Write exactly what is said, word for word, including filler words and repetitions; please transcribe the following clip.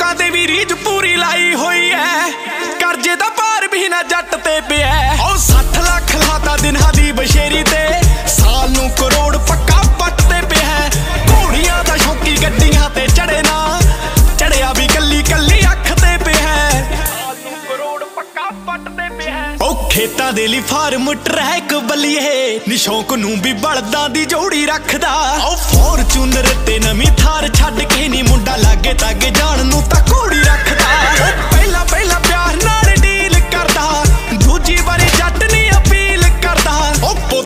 ਲੋਕਾਂ ਦੇ ਵੀ ਰੀਝ ਪੂਰੀ ਲਾਈ ਹੋਈ ਐ, ਕਰਜ਼ੇ ਦਾ ਭਾਰ ਵੀ ਨਾ ਜੱਟ ਤੇ ਪਿਆ। ਉਹ ਸੱਠ ਲੱਖ ਲਾਤਾ ਦਿਨਾਂ ਦੀ ਬਸ਼ੇਰੀ ਤੇ, ਸਾਲ ਨੂੰ ਕਰੋੜ ਪੱਕਾ ਪੱਟ ਤੇ ਪਿਆ। ਘੋੜੀਆਂ ਦਾ ਸ਼ੌਕੀ ਗੱਡੀਆਂ ਤੇ ਚੜੇ ਨਾ, ਚੜਿਆ ਵੀ ਕੱਲੀ ਕੱਲੀ ਅੱਖ ਤੇ ਪਿਆ। ਸਾਲ ਨੂੰ ਕਰੋੜ ਪੱਕਾ ਪੱਟ ਤੇ ਪਿਆ। ਉਹ ਖੇਤਾਂ ਦੇ ਲਈ ਫਾਰਮ ਟਰੈਕ ਬੱਲੀਏ, ਨੀ ਸ਼ੌਕ ਨੂੰ ਵੀ ਬਲਦਾਂ ਦੀ ਜੋੜੀ ਰੱਖਦਾ। ਉਹ ਫੋਰਚੂਨਰ ਤੇ ਨਵੀਂ ਥਾਰ ਛੱਡ ਕੇ ਨੀ